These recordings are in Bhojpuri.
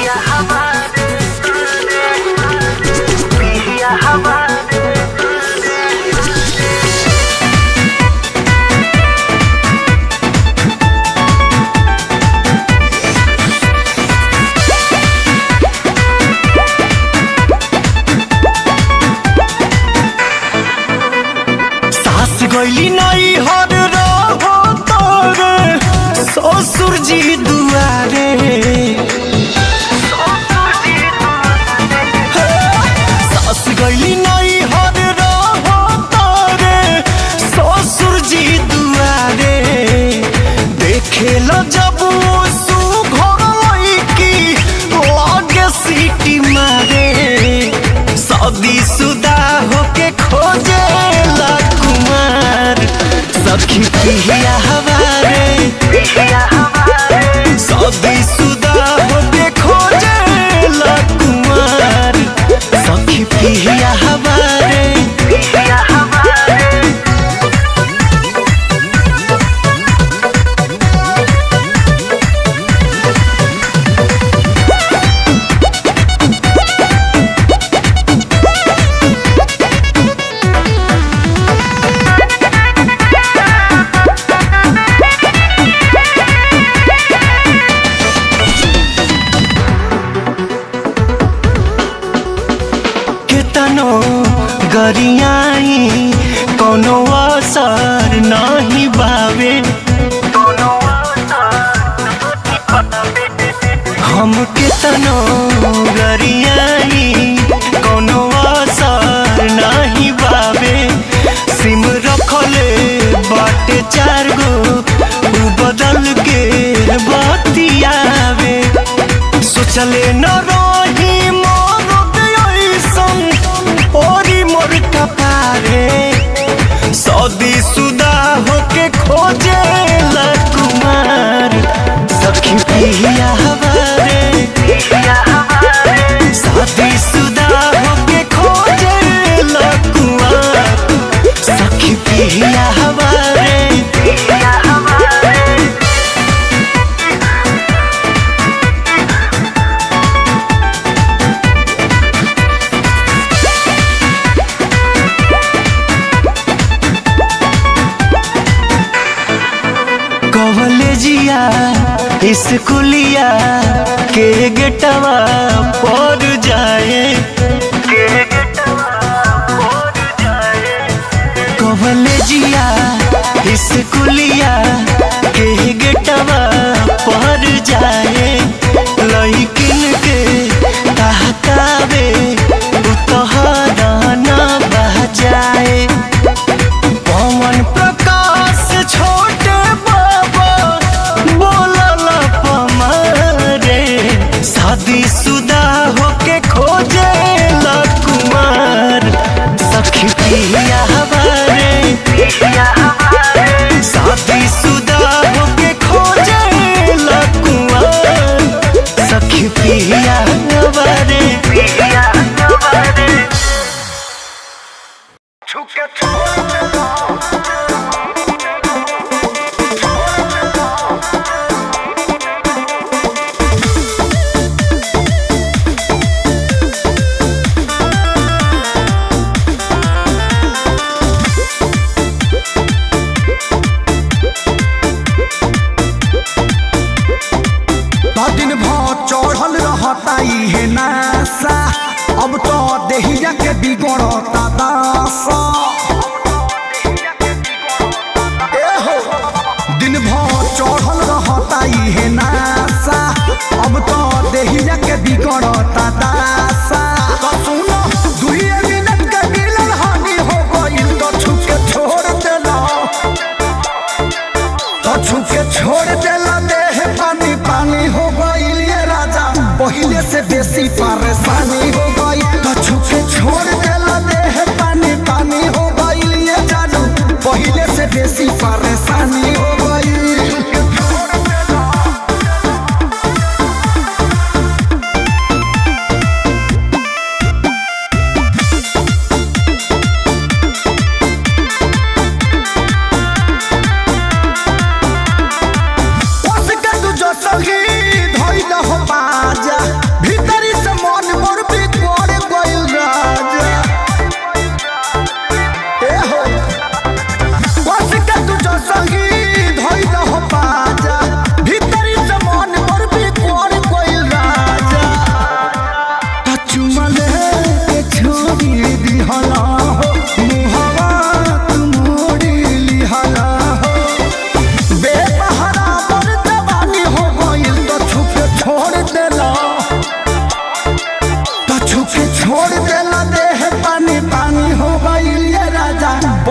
गईली नहीं हर रहो तोरे ससुर जी दुआरे सास गईली नहीं हर रहो तोरे ससुर जी दुआरे देखे लो जब सुघर लईकी लगे सीटी मारे शादी शुदा होके खोजे सखी पिया हमारे शादी शुदा होके खोजे कुमार सखी पिया हमारे गरियाई कोनो असर नहीं बावे हम कितनो गरियाई कोनो असर नहीं बावे सिम रखले बाटे 4 गो बदल के बतियावे सोचले न रही शादी शुदा होके खोजे कुमार सखी पिया हमारे शादी शुदा होके खोजे कुमार सखी पिया हमारे कॉलेजिया स्कूलिया के गेटवा पर जाए कॉलेजिया स्कूलिया के गेटवा पर जाए लइकिन के कहकावे उतहरा न बजाए पवन प्रकाश छोटे शादी शुदा होके खोजे कुमार सखी पिया हमारे शादी शुदा होके खोजे कुमार सखी पिया हमारे अब तो देहिया के बिगड़ता दासा दिन भर चढ़ल रहता है नासा अब तो देहिया के बिगड़ता दासा तो सुनो 2 मिनट के मिलन हानि हो गइल तो छुके छोड़ देला देह पानी पानी हो गइल ये राजा पहले से बेसी परेशानी हो गई तो छुके छोड़ देला देह पानी पानी हो गइल ये जानू पहले से बेसी परेशानी हो गई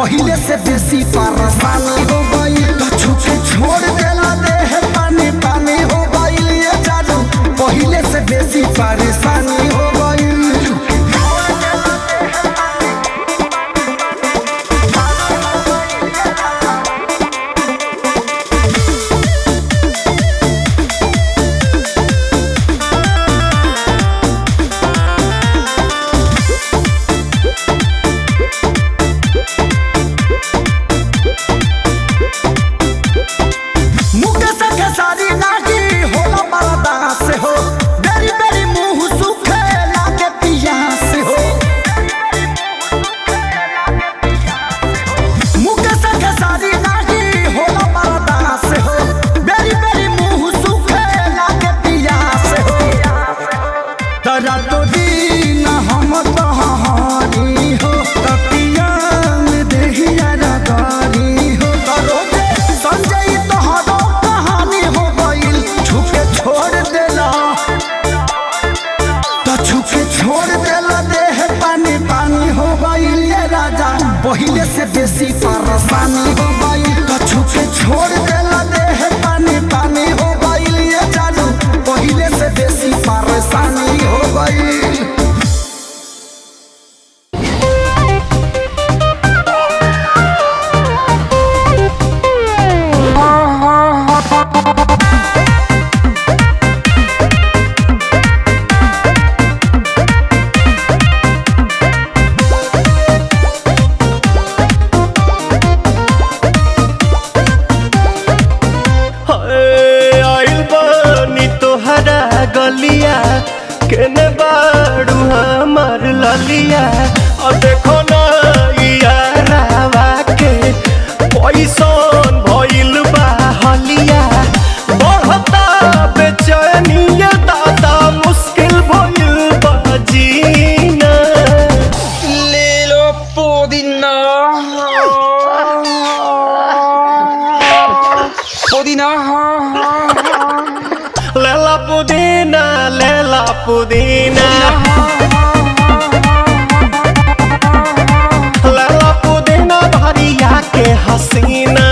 पहले से बेसी परेशानी हो गई। तो छुके छोड़ देला देह पानी पानी हो गई। ये जानू पहले से बेसी परेशानी हो गई। पहले से बेसी परेशानी हो गई। तो छुके छोड़ देला देह पानी पानी हो गई। ये जानू पहले से बेसी परेशानी हो गई। गलिया केने बाड़ू हमार ललिया और देखो ना यारावा के पैसन भइल बा हलिया। बढ़ता बेचैनिया दादा मुश्किल भइल बा जीना। ले लो पुदीना पुदीना लेला पुदीना लेला पुदीना लेला पुदीना भरिया के हसीना।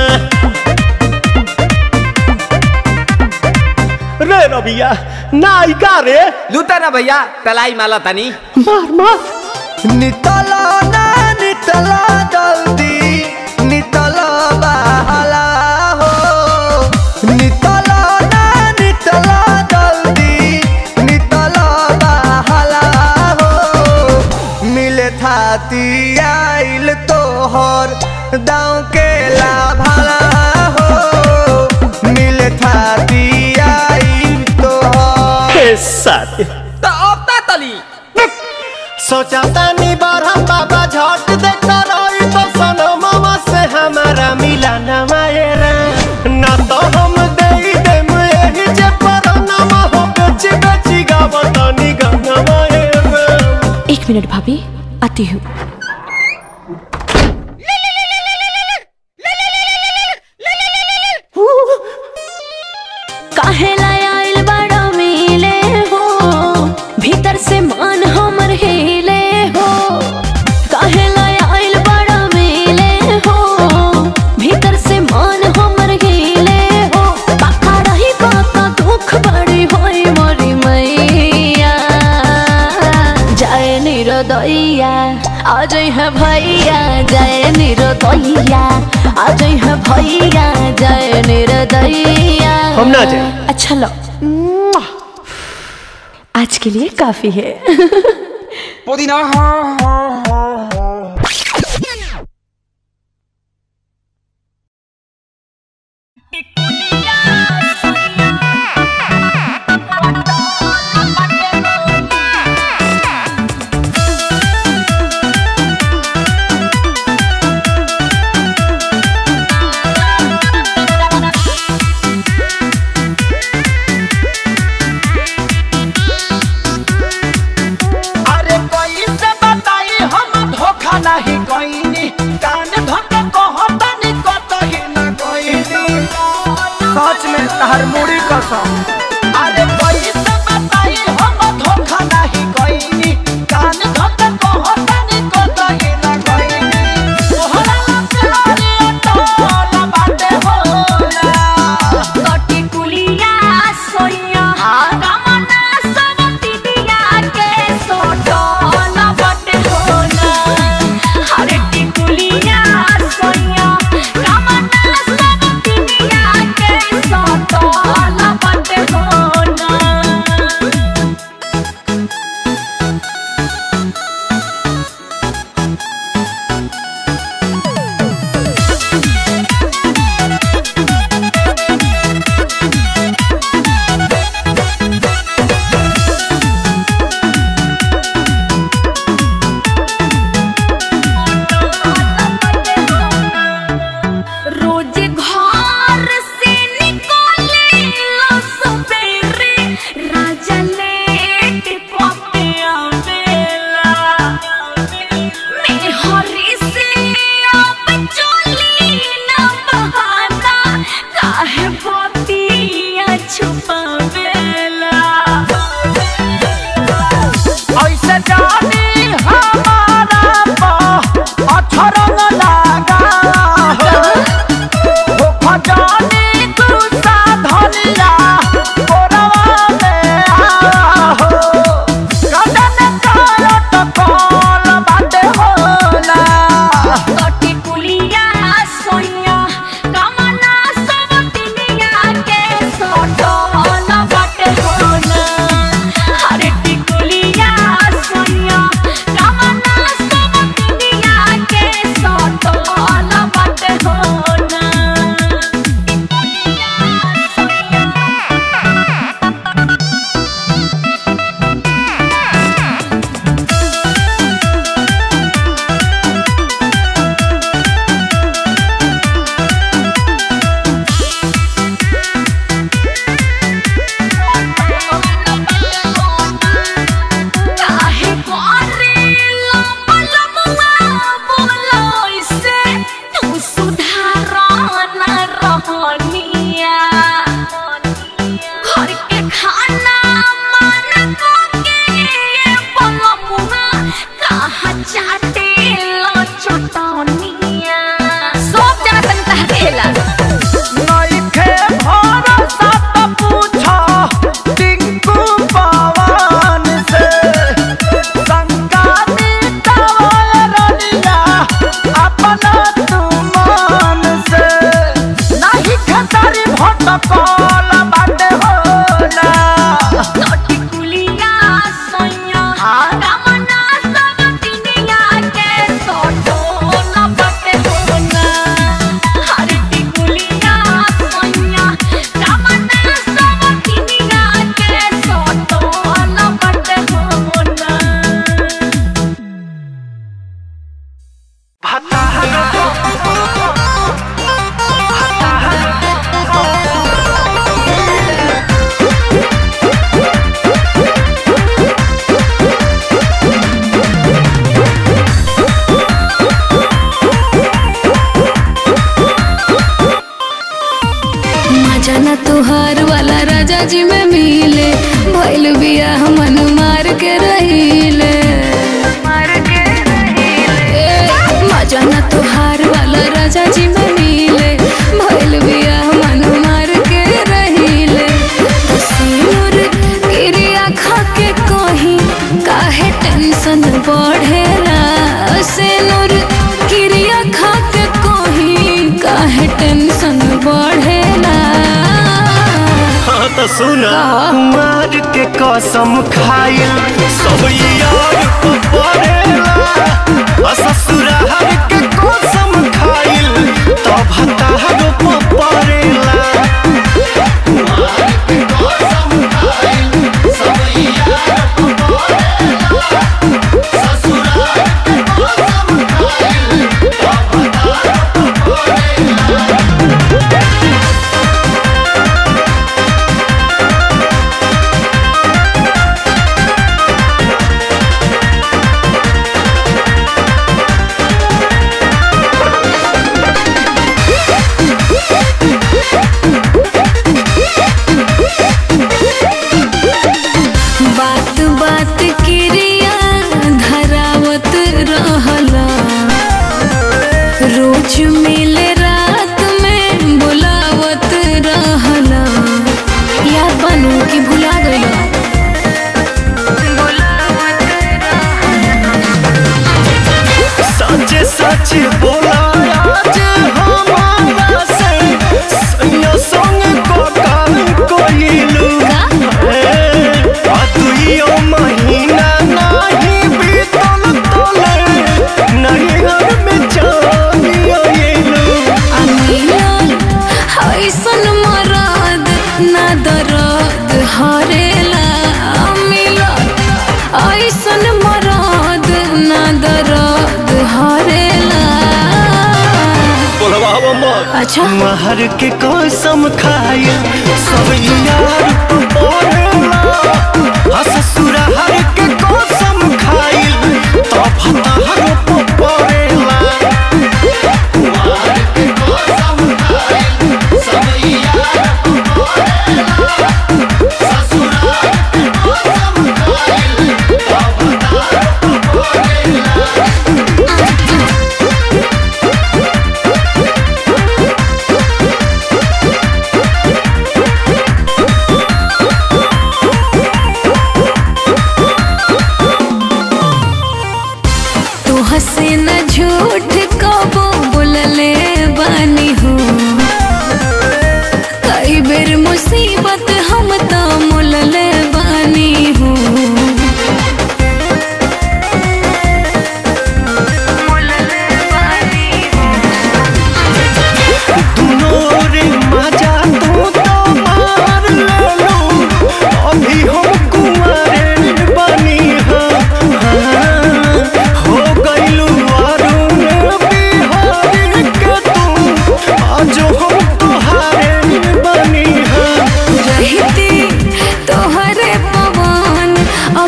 रे रबिया नायिका रे लूटा ना भैया तलाई माला तनी मार मार। नितला ना नितला जल्दी नितला बहला हो। नितला ना नितला जल्दी नितला बहला हो। मिले थाती आइल तोहर दाँव के लाभला हो। मिले थाती आइल तोहर साथी तो अब तली सोचा तानी बारहम बाबा झट देखता रही तो सनो मामा से हमारा मिला न मायरा। ना तो हम दे देम यही जे पर नामा हो बेची बेची गावतानी गंगा मायरा। 1 मिनट भाभी आती हूँ। काहे लायल बड़ा मिले हो भीतर से मान हमर हिले हो। काहे लायल बड़ा मिले हो भीतर से मान हमर हिले हो। बाका रही बाका दुख बड़ी होई मोरी मैया। जाए निरोदैया आज है भैया जाए निरोदैया आज है भैया जाए निरोदैया। हम ना जाए। अच्छा लो आज के लिए काफी है। पुदीना नहीं कोई कान धोके कहतनी कतही न कोई। सच में तहर मुड़ी कसम। अरे पैसे बताई हम धोखा नहीं कोई कान धोके कहतनी कतही न कोई। तोहरा चॉकलेट पपिया बेला मैं हरी से अब चोली ना बहाना काहे पपिया छुपा बेला ऐसे जानी हमारा अच्छा रंग लगा हो खजानी तू साधनिया कोरवा में हो कदन कालो तो कॉल बाटे होला कटी कुलिया सोया कमना सब तिनिया के सोटो न बाटे होला हरे टिकुलिया सोया कमना सब तिनिया के सोटो न बाटे होला काहे करेला पलमुआ बोलो इसे तू सुधारन रहनिया घर के खाना मन को के पलमुआ कहाँ चाटे लो चटनिया सब जना तन तह खेला नइखे भरोसा तो पूछो टिंकू पवन से शंका मिटावल रनिया अपना तू मन से नहीं खेसारी भटकल बाटे होला कटी कुलिया सोया कमना सब तिनिया के सोटो न बाटे होला हरे टिकुलिया सोया कमना सब तिनिया के सोटो न बाटे होला मजा ना तुहार वाला राजा जी में मिले भइल बिया मन मार के रहिले मजा ना तुहार वाला राजा जी में मिले भइल बिया मन मार के रहिले सिर क्रिया खा के कहीं काहे टेंशन बढ़ेला सिर क्रिया खा के कहीं काहे टेंशन बढ़ेला हाँ तो सुना कुमार के कसम खाइल सब यार को पड़ेला आ ससुराल के कसम खाइल तब हतार को पड़ेला कुमार के कसम खाइल सब यार को पड़ेला ससुराल के कसम खाइल तब हतार को पड़ेला बात बात क्रिया धरावत रहला रोज मिले रात में बुलावत रहला याद बनू कि भुला गइला सच सच बोला आज हमारा से सैया संग को काम कोइलू आ दुइयो महीना नहीं बीतल तोले नहीं घर में जानियो येलू मिलल ऐसन मरद ना दर्द हरेला मिलल ऐसन मरद ना दर्द हरेला बोलवा मत अच्छा महर के कसम खाए सब यार पड़ेला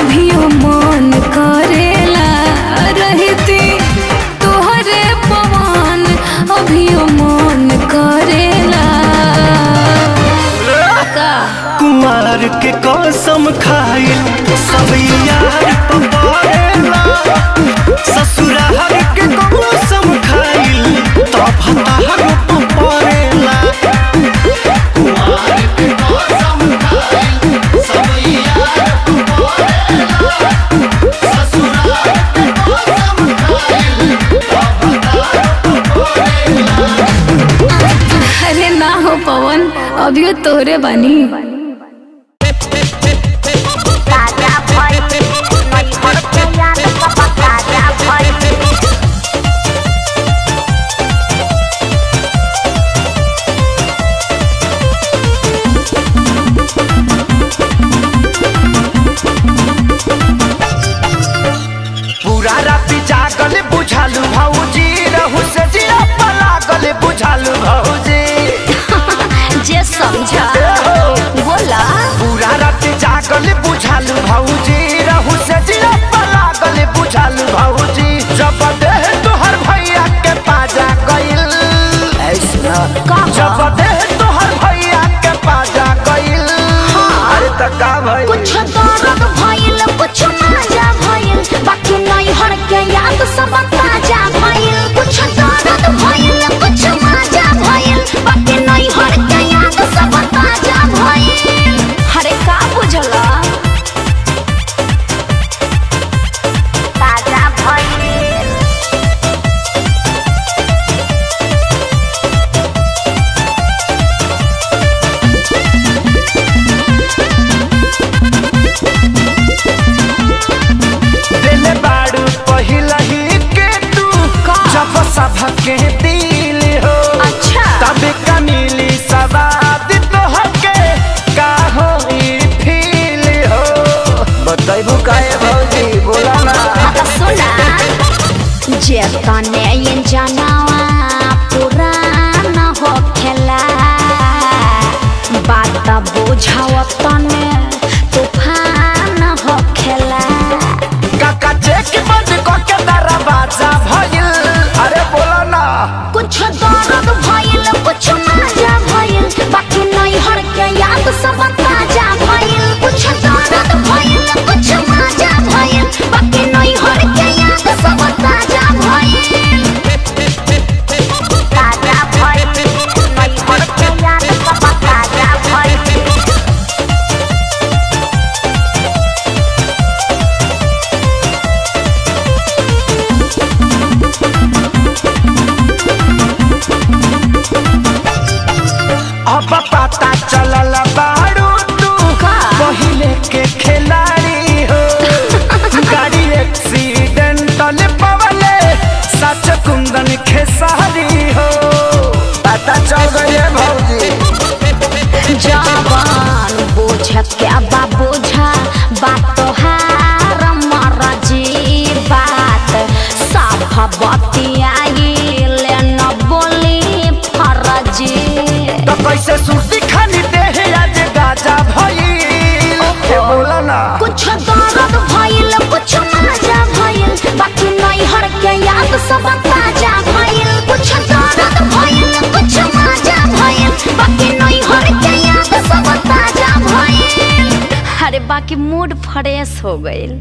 अभियो मन करेला रहती तोहरे पवन अभियो मन करेला कुमार के कसम खाइल सब यार पवारेला ससुराल के कसम खाइल तब हतार पवारेला कुमार के कसम खाइल सब यार पवारेला ससुराल के कसम खाइल तब हतार पवारेला। अरे ना हो पवन अभियो तोहरे बानी पूरा राति जागल बुझालू भौजी रहू से जिया पलागल बुझालू भौजी जे समझा बोला पूरा राति जागल बुझालू भौजी रहू से जिया पलागल बुझालू भौजी जब देह तोहर भैया के पाजा गइल ऐसा जब देह तोहर भैया के पाजा गइल अरे त का भइल कुछ दर्द भइल कुछ मजा भइल बाकी नहीं हर के याद सब ताजा भइल कुछ दर्द भइल कुछ मजा भइल बाकी नहीं हर के याद सब ताजा भइल हरे का बुझला ताजा भइल दिल बाड़ू पहिला ही के तू जब सबके दिल हो अच्छा तब का मिली सवाद तोहके का हो फील हो बताइबू काहे भौजी बोला ना सुना जे तने ये जनावा पुराना हो खेला बात बुझाव तने तूफान हो खेला काका चेक बंद करके दरवाजा भइल अरे बोला ना कुछ दर्द भइल कुछ मजा भइल बाकी नहीं हर के याद सब ताजा भइल कुछ दर्द भइल कुछ मजा भइल बाकी नहीं हर के याद सब ताजा भइल ताजा भइल नहीं हर के याद सब ताजा भइल अब पता चलल बाड़ू तू पहिले के खिलाड़ी हो गाड़ी एक्सीडेंटल पवले सच कुंदन खेसारी हो पता चल गई भौजी जवान बोझत के अब्बा बोझा बात तोहार मरजी बात साफ बतियाई ले न बोली फरजी तो कैसे सुर्ती खानी देह आज गाजा भइल बोला ना कुछ दर्द भइल कुछ मजा भइल बाकी नहीं हर के याद सब ताजा भइल कुछ दर्द भइल कुछ मजा भइल बाकी नहीं हर के याद सब ताजा भइल अरे बाकी मूड फ्रेश हो गइल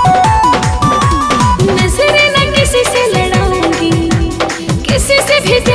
नजर न किसी से लड़ाऊंगी किसी से भी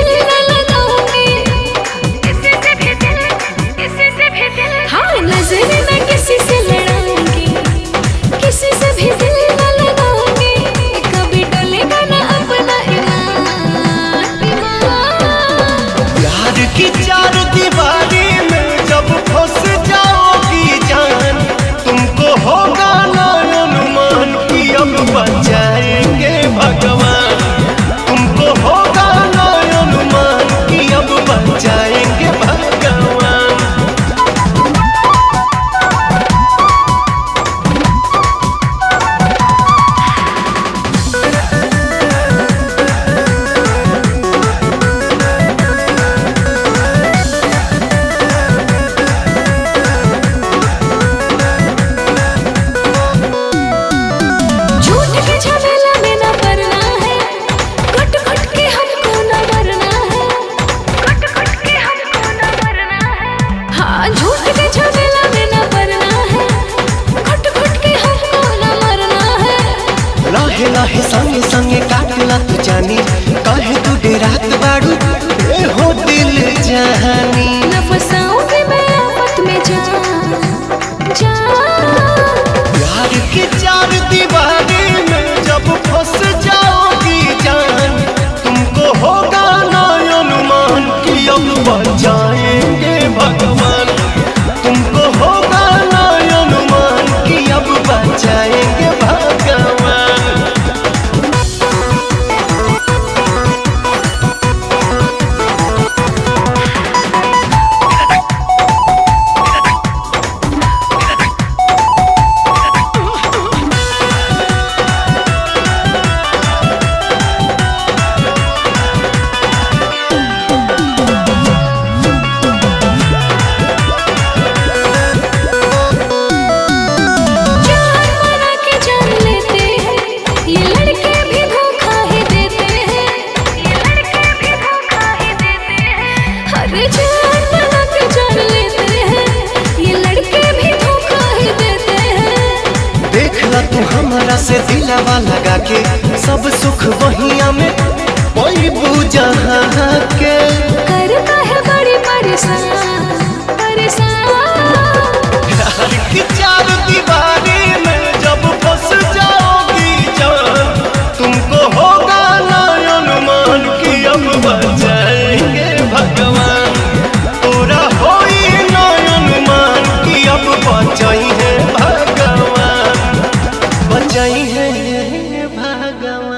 के सब सुख वहिया में पैबू जहाँ के। करता है बड़ी परेशान परेशान। प्यार की चार दीवारी में जब फंस जाओगी जान, तुमको होगा ना अनुमान कि अब बचाएंगे भगवान। तोरा होई ना अनुमान कि अब बचाई है भगवान, बचाई है भगवान।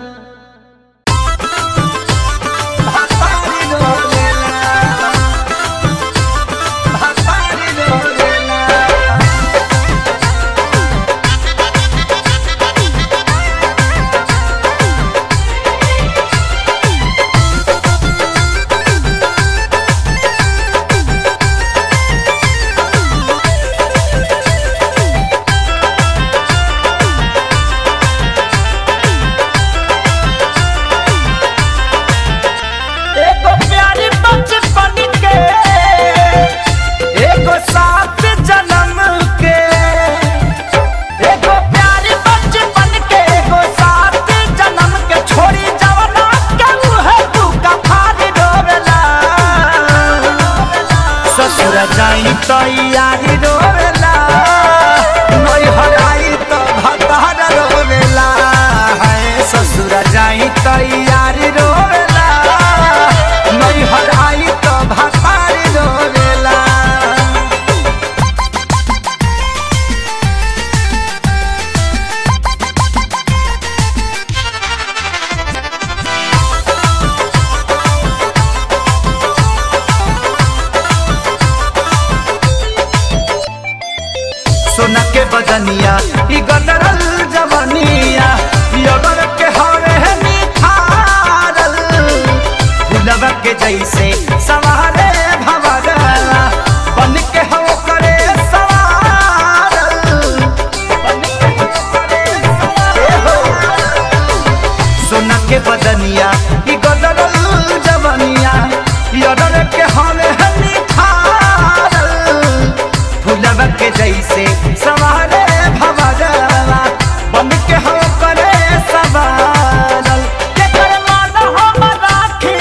तैयारी रोवेला नई हराई तो भतार रोवेला है। ससुर जाई तैयारी रोवेला नई हराई तो भतार रोवेला। सोना के बदनिया ई गदरल जवनिया यगर के हरे निखारल फुलवा के जैसे सवारे भवरला बन के हो करे सवारल बन के हो करे सवारल। सोना के बदनिया ई गदरल जवनिया यगर के हरे निखारल फुलवा के जैसे सवारे भवरला बन के हो करे सवारल। के कर मान हम राखी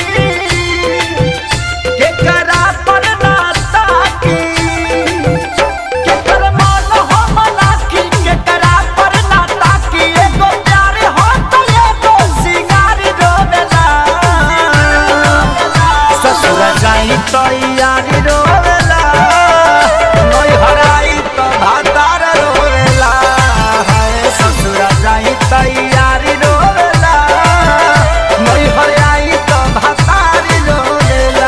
के करा पर ना ताकी, के कर मान हम राखी के करा पर ना ताकी। एगो प्यार हो तो एगो सिंगार रोवेला ससुर जाई तैयारी रोवेला नई हराई तो भातार रोवेला है। ससुर जाई तैयारी रोवेला नई हराई तो भातार रोवेला।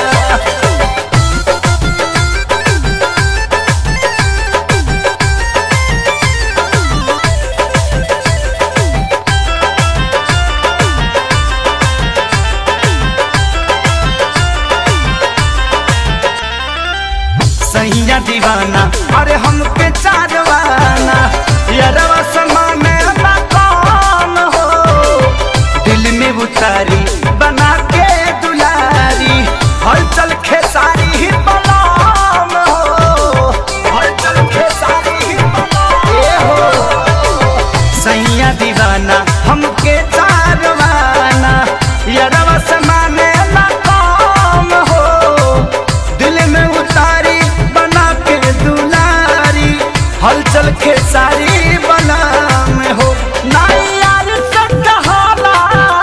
सैया दीवाना अरे हमके चारवाना यारवा समाने ना कौन हो। दिल में उतारी बना के दुलारी हलचल खेसारी ही बलाम हो। हलचल खेसारी ही बलाम हो। सैया दीवाना हमके चारवाना यारवा समाने ना कौन हो। दिल में उतारी बना के दुलारी हलचल खेसारी बना में हो। ना यार से कहाला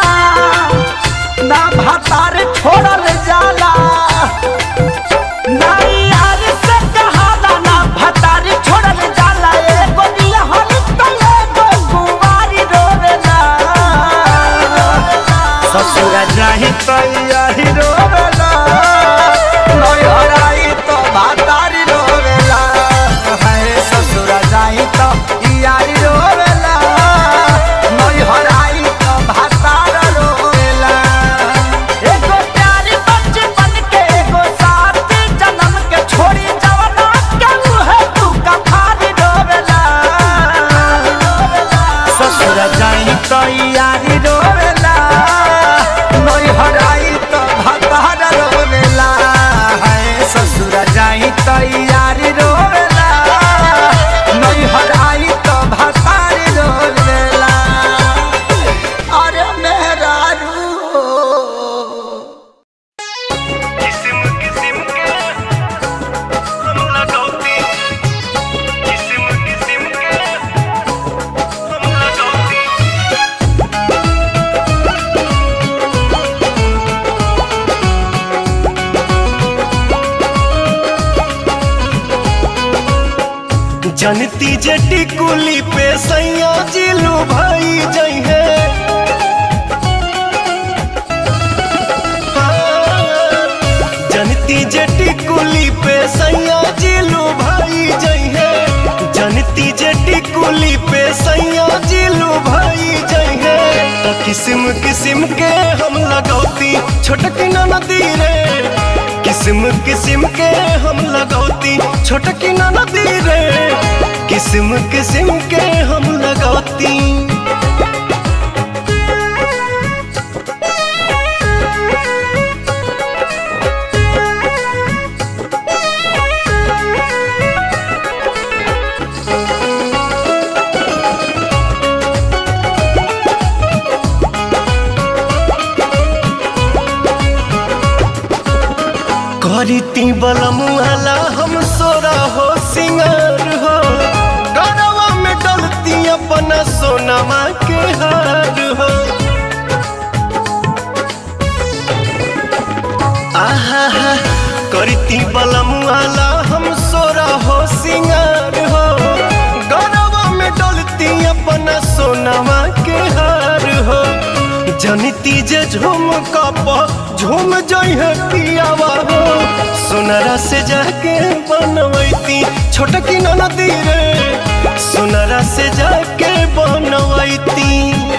ना भातार छोड़ल जाला, ना यार से कहाला ना भातार छोड़ल जाला। एगो दिया हल तो एगो कुंवारी रोवेला ससुर जाही तैयारी रोवेला नई हराई तो भातार रोवेला है। ससुर जाई तो यारी रोवेला नई हराई तो भातार रोवेला। एगो प्यारी बचपन के एगो साथ जन्म के छोड़ी जवाना के मुहे तू कफारी रोवेला ससुर जाई तो यारी रोवेला नई हराई तो भातार जनती जटी कुली पे सैया जिलू भाई जई है। जनती जटी कुली पे सैया जिलू भाई जई है। जनती जटी कुली पे सैया जिलू भाई जई है। तो किस्म किस्म के हम लगौती छोटकी नदी रे। किस्म किस्म के हम लगौती छोटकी नदी रे। किस्म किस्म के हम लगौती। करीती बलमुआला हम सोरा हो सिंगार हो। गरवा में डलती अपना सोनमा के हार हो। आहा हा करीती बलमुआला हम सोरा हो सिंगार हो। गरवा में डलती अपना सोनमा के हार हो। जनती जे झूम कप झूम जई है पियावा हो। सोनरा से जाके बनवैती छोटकी नदी रे। सोनरा से जाके बनवैती।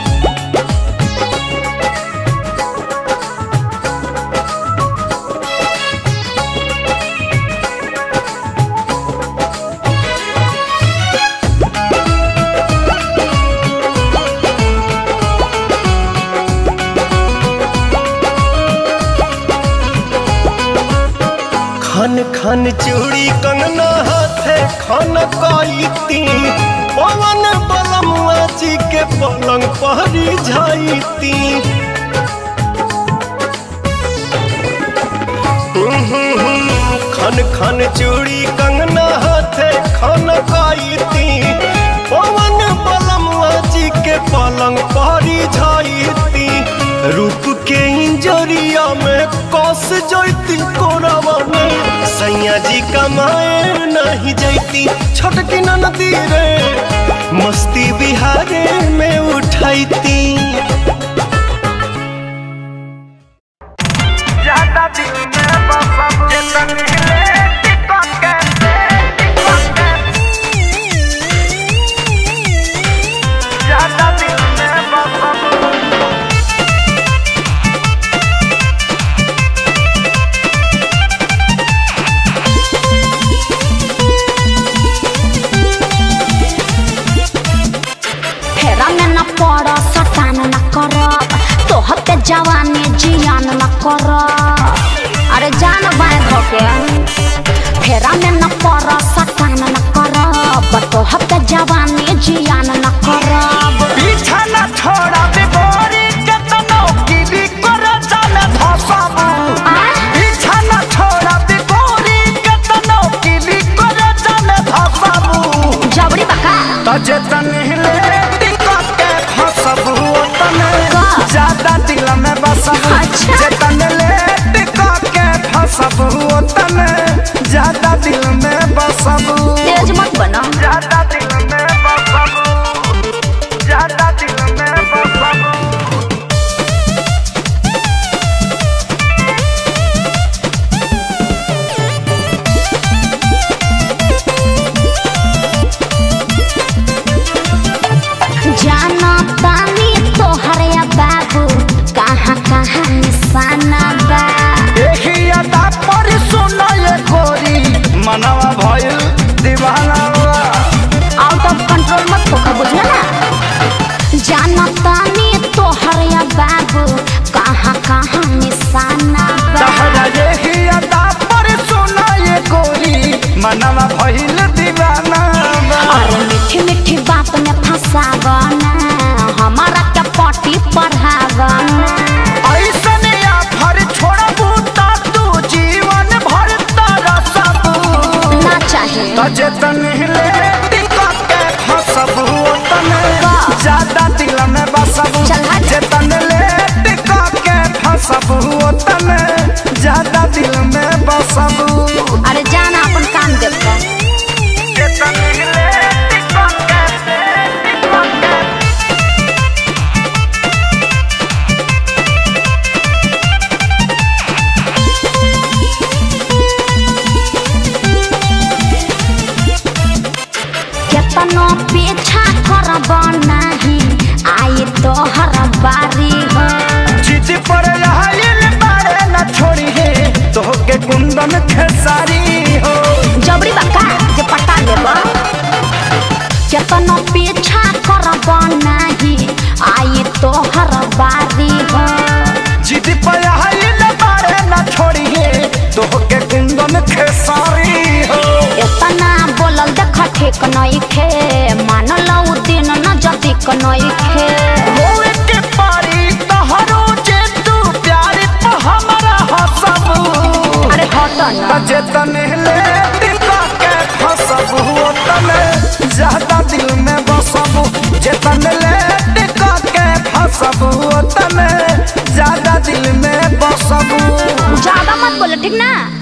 खन खन चूड़ी कंगना हाथे खन कईती। पवन बलमुआ जी के पलंग पहरी जाईती। खन खन चूड़ी कंगना हाथे खन कईती। पवन बलमुआ जी के पलंग पहरी जाईती। रूप के इंजरिया में कस जैती कोरावा में। सैया जी कमाए नहीं जैती छोटकी नदी रे। मस्ती बिहारे में उठाईती। ज्यादा दिल में बसब जतन हिले टिकट के ज्यादा दिल में बसब। पड़ा सटान न करब तोहते जवानी जियान न करब। अरे जान बाय धोके फेरा में न पड़ा सटान न करब तोहते जवानी जियान न करब। पीछा न छोड़ा बिगोरी केतनो गिरी कर जाने धसब। पीछा न छोड़ा बिगोरी केतनो गिरी कर जाने धसब। जबरी बका तो जतन हिले ज्यादा दिल में बसब। जतन लेट के फसब ओतन ज्यादा दिल में बसब। तेज मत बना। ज्यादा दिल में बसब। ज्यादा दिल में बसब। जाना तानी तोहरे बाबू कहाँ कहाँ निशाना बा। देखी अदा पर सुनो ये गोरी मनवा भइल दीवाना बा। आउट ऑफ कंट्रोल मत होकर बुझना ना। जाना तानी तोहरे बाबू कहाँ कहाँ निशाना बा। तहरा देखी अदा पर सुनो ये गोरी मनवा भइल दीवाना बा। अरे मीठी मीठी बात में फंसावना हमारा क्या पार्टी पढ़ावना। ऐसन आफर छोड़बू ता तू जीवन भर तरसब। ना चाहिए तो जतन हिले टिकट के फसब ओतन ज्यादा दिल में बसब। जतन ले टिकट के फसब ओतन ज्यादा दिल में बसब। अरे जाना अपन काम देखो। जतन हिले कुंदन खेसारी हो। जबरी बका जे पटा लेबा केतनो पीछा करबा नाही आई तो हर बारी हो। जिद पया न बारे न छोड़िए तोहके कुंदन खेसारी हो। इतना बोलल देख ठीक नहीं खे मान लो दिन न जदी क नहीं खे होए के पारी तहरो जे तू प्यारी तो हमरा हसबू। अरे हट न जेतने ले टिका के फसबू तने ज्यादा दिल में बसबू। जेतने ले टिका के फसबू तने ज्यादा दिल में बसबू। ज्यादा मत बोलो ठीक ना।